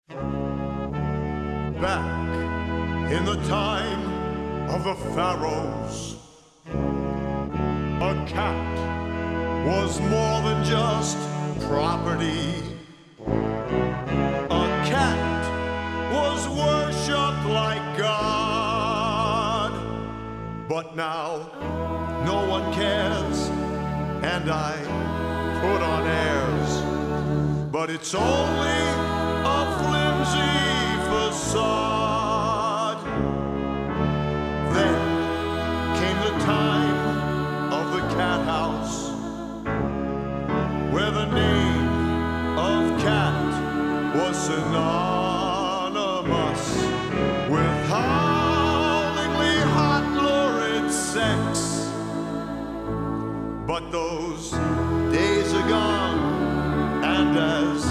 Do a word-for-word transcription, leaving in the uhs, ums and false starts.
Back in the time of the pharaohs, a cat was more than just property. A cat was worshipped like God. But now no one cares, and I put on airs, but it's only a flimsy facade. Then came the time of the cat house, where the name of cat was synonymous with howlingly hot lurid sex. But those days are gone, and as